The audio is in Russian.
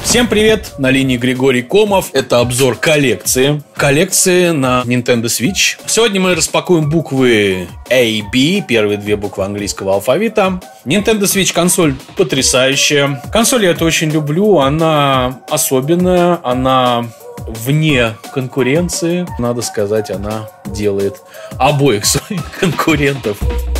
Всем привет, на линии Григорий Комов. Это обзор коллекции на Nintendo Switch. Сегодня мы распакуем буквы A и B, первые две буквы английского алфавита. Nintendo Switch консоль потрясающая. Консоль я это очень люблю, она особенная, она вне конкуренции. Надо сказать, она делает обоих своих конкурентов